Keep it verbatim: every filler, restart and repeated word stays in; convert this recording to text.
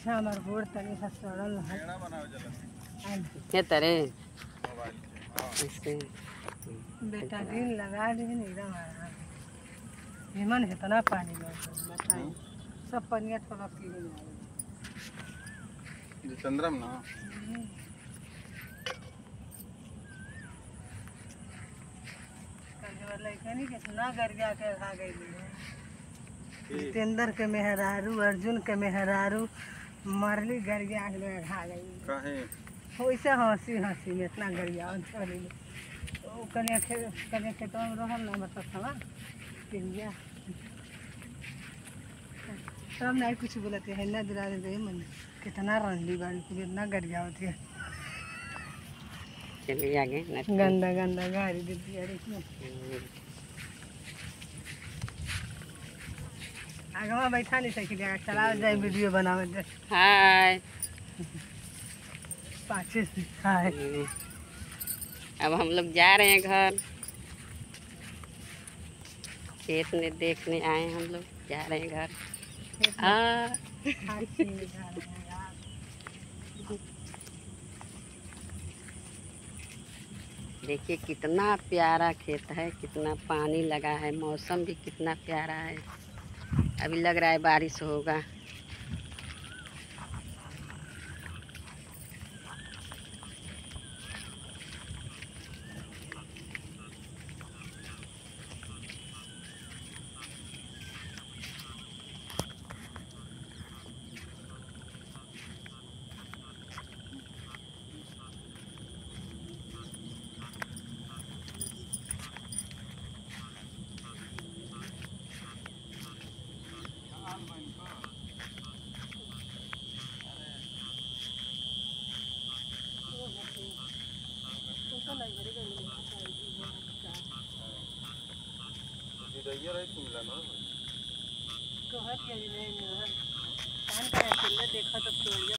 अच्छा हमार गोड़ तनी सा सड़ल है के तरे बेटा दिन लगा दी एकदम निमन है तना पानी में बताई सब पनिया थोड़ा पी जो चंद्रम ना कल वाला कनी के ना गरिया के खा गई जितेंद्र के मेहरारू अर्जुन के मेहरारू मरली गरिया के खा गई काहे वैसे हंसी हंसी में इतना गरिया चली तो कने खे कने खेतवा में रहल ना मतलब था पिंजिया सब नहीं कुछ बोलते है ना दिला दे मन कितना रंडी बाड़ी को इतना गरिया होती है चलिए आगे गंदा गंदा गाड़ी देती है इसमें आगे बैठा नहीं सकी चला जाए वीडियो बनावे दे हाय पाछे से हाय अब हम लोग जा रहे हैं घर खेत में देखने आए हम लोग जा रहे हैं घर हाँ देखिए कितना प्यारा खेत है कितना पानी लगा है मौसम भी कितना प्यारा है अभी लग रहा है बारिश होगा देखा देखा तो